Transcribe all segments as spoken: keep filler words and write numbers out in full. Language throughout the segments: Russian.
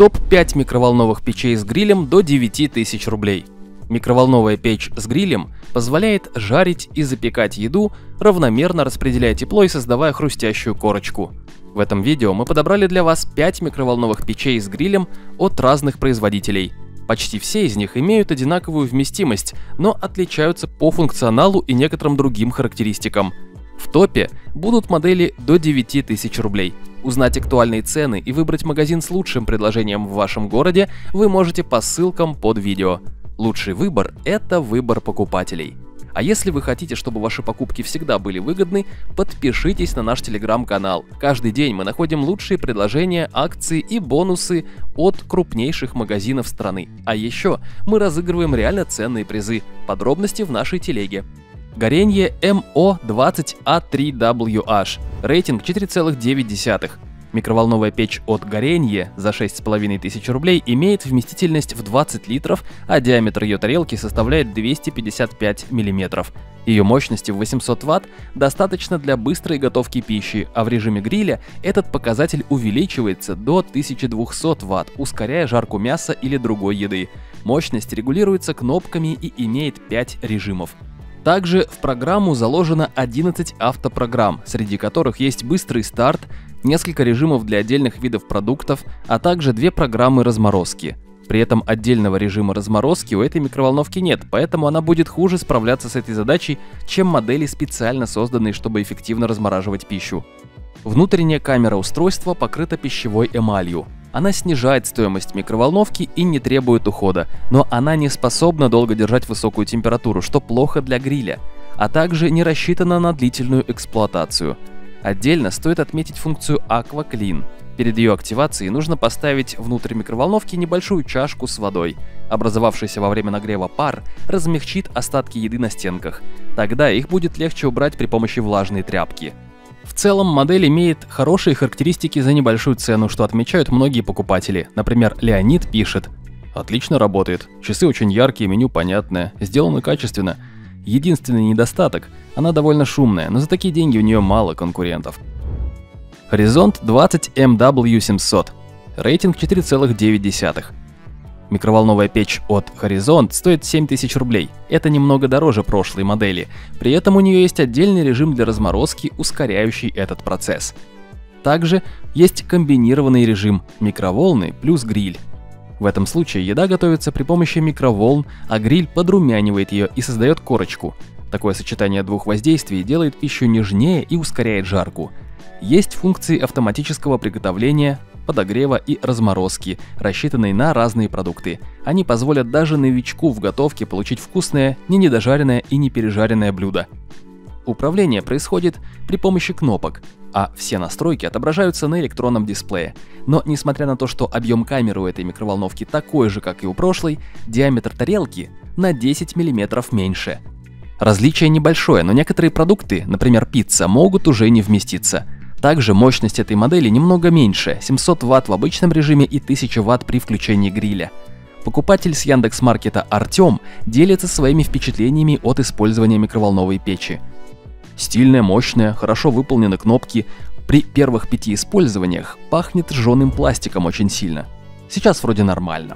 топ пять микроволновых печей с грилем до девяти тысяч рублей. Микроволновая печь с грилем позволяет жарить и запекать еду, равномерно распределяя тепло и создавая хрустящую корочку. В этом видео мы подобрали для вас пять микроволновых печей с грилем от разных производителей. Почти все из них имеют одинаковую вместимость, но отличаются по функционалу и некоторым другим характеристикам. В топе будут модели до девяти тысяч рублей. Узнать актуальные цены и выбрать магазин с лучшим предложением в вашем городе вы можете по ссылкам под видео. Лучший выбор – это выбор покупателей. А если вы хотите, чтобы ваши покупки всегда были выгодны, подпишитесь на наш телеграм-канал. Каждый день мы находим лучшие предложения, акции и бонусы от крупнейших магазинов страны. А еще мы разыгрываем реально ценные призы. Подробности в нашей телеге. Горенье эм о двадцать а три дабл ю эйч, рейтинг четыре целых девять десятых. Микроволновая печь от Горенье за шесть с половиной тысяч рублей имеет вместительность в двадцать литров, а диаметр ее тарелки составляет двести пятьдесят пять миллиметров. Ее мощности в восемьсот ватт достаточно для быстрой готовки пищи, а в режиме гриля этот показатель увеличивается до тысячи двухсот ватт, ускоряя жарку мяса или другой еды. Мощность регулируется кнопками и имеет пять режимов. Также в программу заложено одиннадцать автопрограмм, среди которых есть быстрый старт, несколько режимов для отдельных видов продуктов, а также две программы разморозки. При этом отдельного режима разморозки у этой микроволновки нет, поэтому она будет хуже справляться с этой задачей, чем модели, специально созданные, чтобы эффективно размораживать пищу. Внутренняя камера устройства покрыта пищевой эмалью. Она снижает стоимость микроволновки и не требует ухода, но она не способна долго держать высокую температуру, что плохо для гриля, а также не рассчитана на длительную эксплуатацию. Отдельно стоит отметить функцию Aqua Clean. Перед ее активацией нужно поставить внутрь микроволновки небольшую чашку с водой. Образовавшийся во время нагрева пар размягчит остатки еды на стенках. Тогда их будет легче убрать при помощи влажной тряпки. В целом, модель имеет хорошие характеристики за небольшую цену, что отмечают многие покупатели. Например, Леонид пишет: «Отлично работает, часы очень яркие, меню понятное, сделано качественно. Единственный недостаток – она довольно шумная, но за такие деньги у нее мало конкурентов». Horizont двадцать эм дабл ю семьсот, рейтинг четыре целых девять десятых. Микроволновая печь от Horizont стоит семь тысяч рублей. Это немного дороже прошлой модели. При этом у нее есть отдельный режим для разморозки, ускоряющий этот процесс. Также есть комбинированный режим микроволны плюс гриль. В этом случае еда готовится при помощи микроволн, а гриль подрумянивает ее и создает корочку. Такое сочетание двух воздействий делает пищу нежнее и ускоряет жарку. Есть функции автоматического приготовления, подогрева и разморозки, рассчитанные на разные продукты. Они позволят даже новичку в готовке получить вкусное, не недожаренное и не пережаренное блюдо. Управление происходит при помощи кнопок, а все настройки отображаются на электронном дисплее. Но несмотря на то, что объем камеры у этой микроволновки такой же, как и у прошлой, диаметр тарелки на десять миллиметров меньше. Различие небольшое, но некоторые продукты, например пицца, могут уже не вместиться. Также мощность этой модели немного меньше – семьсот ватт в обычном режиме и тысяча ватт при включении гриля. Покупатель с Яндекс.Маркета Артем делится своими впечатлениями от использования микроволновой печи. Стильная, мощная, хорошо выполнены кнопки. При первых пяти использованиях пахнет жженым пластиком очень сильно. Сейчас вроде нормально.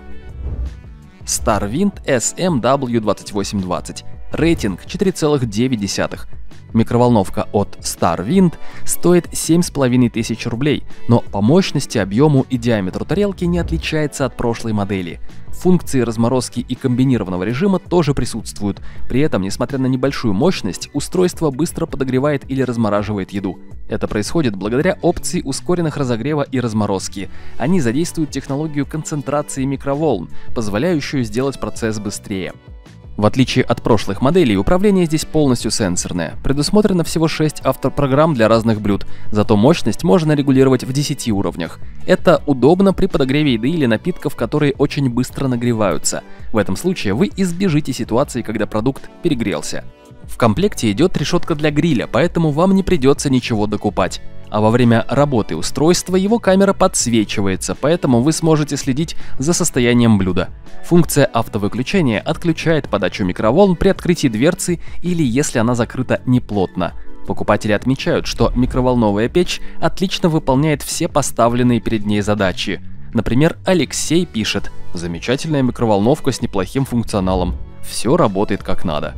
StarWind эс эм дабл ю двадцать восемь двадцать, рейтинг четыре целых девять десятых. Микроволновка от StarWind стоит семь с половиной тысяч рублей, но по мощности, объему и диаметру тарелки не отличается от прошлой модели. Функции разморозки и комбинированного режима тоже присутствуют. При этом, несмотря на небольшую мощность, устройство быстро подогревает или размораживает еду. Это происходит благодаря опции ускоренных разогрева и разморозки. Они задействуют технологию концентрации микроволн, позволяющую сделать процесс быстрее. В отличие от прошлых моделей, управление здесь полностью сенсорное. Предусмотрено всего шесть автопрограмм для разных блюд, зато мощность можно регулировать в десяти уровнях. Это удобно при подогреве еды или напитков, которые очень быстро нагреваются. В этом случае вы избежите ситуации, когда продукт перегрелся. В комплекте идет решетка для гриля, поэтому вам не придется ничего докупать. А во время работы устройства его камера подсвечивается, поэтому вы сможете следить за состоянием блюда. Функция автовыключения отключает подачу микроволн при открытии дверцы или если она закрыта неплотно. Покупатели отмечают, что микроволновая печь отлично выполняет все поставленные перед ней задачи. Например, Алексей пишет: замечательная микроволновка с неплохим функционалом. Все работает как надо.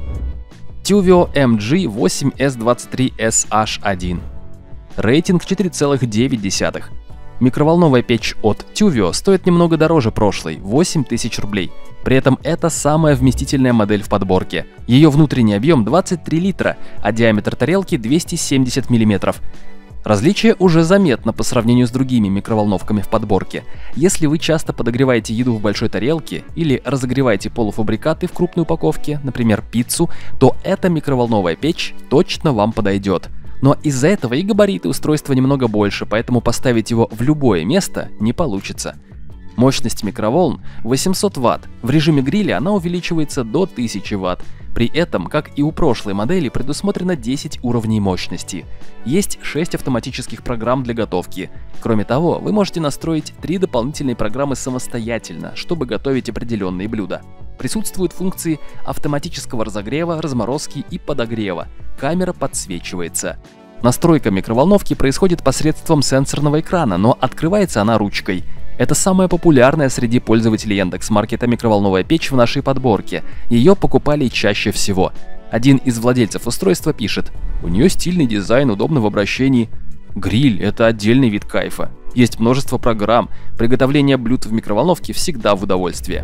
Tuvio эм джи восемь эс двадцать три эс эйч один. Рейтинг четыре целых девять десятых. Микроволновая печь от Tuvio стоит немного дороже прошлой – восемь тысяч рублей. При этом это самая вместительная модель в подборке. Ее внутренний объем двадцать три литра, а диаметр тарелки двести семьдесят миллиметров. Различие уже заметно по сравнению с другими микроволновками в подборке. Если вы часто подогреваете еду в большой тарелке или разогреваете полуфабрикаты в крупной упаковке, например, пиццу, то эта микроволновая печь точно вам подойдет. Но из-за этого и габариты устройства немного больше, поэтому поставить его в любое место не получится. Мощность микроволн восемьсот ватт, в режиме гриля она увеличивается до тысячи ватт. При этом, как и у прошлой модели, предусмотрено десять уровней мощности. Есть шесть автоматических программ для готовки. Кроме того, вы можете настроить три дополнительные программы самостоятельно, чтобы готовить определенные блюда. Присутствуют функции автоматического разогрева, разморозки и подогрева. Камера подсвечивается. Настройка микроволновки происходит посредством сенсорного экрана, но открывается она ручкой. Это самая популярная среди пользователей Яндекс.Маркета микроволновая печь в нашей подборке. Ее покупали чаще всего. Один из владельцев устройства пишет: у нее стильный дизайн, удобно в обращении. Гриль – это отдельный вид кайфа. Есть множество программ. Приготовление блюд в микроволновке всегда в удовольствие.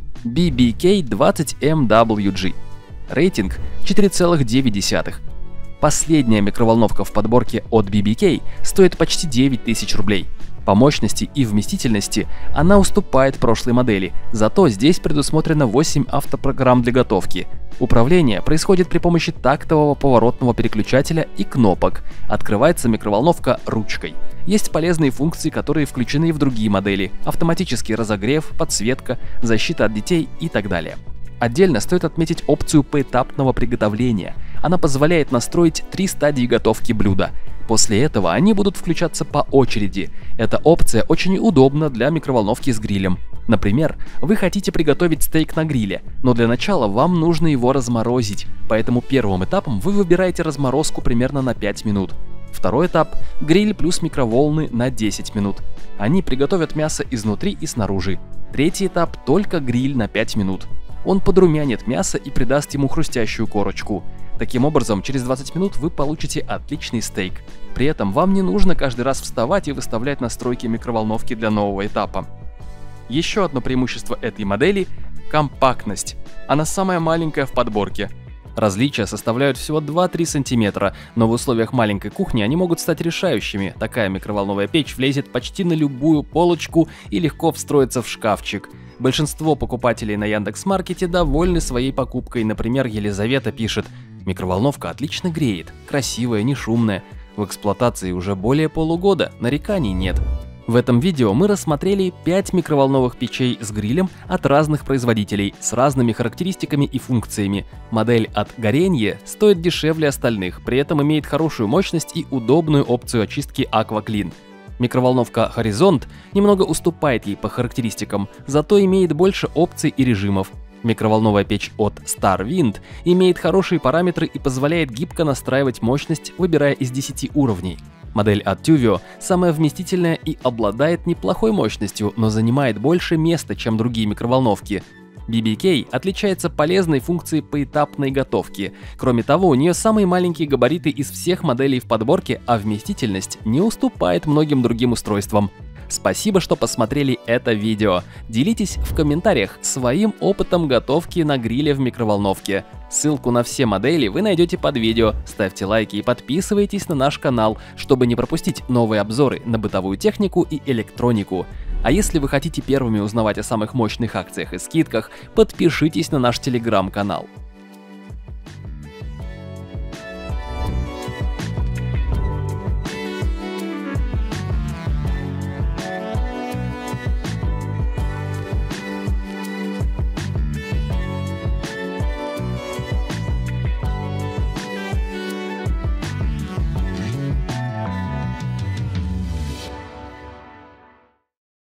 би би кей двадцать эм дабл ю джи. Рейтинг четыре целых девять десятых. Последняя микроволновка в подборке от би би кей стоит почти девять тысяч рублей. По мощности и вместительности она уступает прошлой модели, зато здесь предусмотрено восемь автопрограмм для готовки. Управление происходит при помощи тактового поворотного переключателя и кнопок. Открывается микроволновка ручкой. Есть полезные функции, которые включены в другие модели: автоматический разогрев, подсветка, защита от детей и так далее. Отдельно стоит отметить опцию поэтапного приготовления. Она позволяет настроить три стадии готовки блюда. После этого они будут включаться по очереди. Эта опция очень удобна для микроволновки с грилем. Например, вы хотите приготовить стейк на гриле, но для начала вам нужно его разморозить, поэтому первым этапом вы выбираете разморозку примерно на пять минут. Второй этап – гриль плюс микроволны на десять минут. Они приготовят мясо изнутри и снаружи. Третий этап – только гриль на пять минут. Он подрумянит мясо и придаст ему хрустящую корочку. Таким образом, через двадцать минут вы получите отличный стейк. При этом вам не нужно каждый раз вставать и выставлять настройки микроволновки для нового этапа. Еще одно преимущество этой модели – компактность. Она самая маленькая в подборке. Различия составляют всего два-три сантиметра, но в условиях маленькой кухни они могут стать решающими. Такая микроволновая печь влезет почти на любую полочку и легко встроится в шкафчик. Большинство покупателей на Яндекс.Маркете довольны своей покупкой. Например, Елизавета пишет: микроволновка отлично греет, красивая, не шумная. В эксплуатации уже более полугода, нареканий нет. В этом видео мы рассмотрели пять микроволновых печей с грилем от разных производителей с разными характеристиками и функциями. Модель от Горенье стоит дешевле остальных, при этом имеет хорошую мощность и удобную опцию очистки AquaClean. Микроволновка Horizont немного уступает ей по характеристикам, зато имеет больше опций и режимов. Микроволновая печь от StarWind имеет хорошие параметры и позволяет гибко настраивать мощность, выбирая из десяти уровней. Модель от Tuvio самая вместительная и обладает неплохой мощностью, но занимает больше места, чем другие микроволновки. би би кей отличается полезной функцией поэтапной готовки. Кроме того, у нее самые маленькие габариты из всех моделей в подборке, а вместительность не уступает многим другим устройствам. Спасибо, что посмотрели это видео. Делитесь в комментариях своим опытом готовки на гриле в микроволновке. Ссылку на все модели вы найдете под видео. Ставьте лайки и подписывайтесь на наш канал, чтобы не пропустить новые обзоры на бытовую технику и электронику. А если вы хотите первыми узнавать о самых мощных акциях и скидках, подпишитесь на наш телеграм-канал.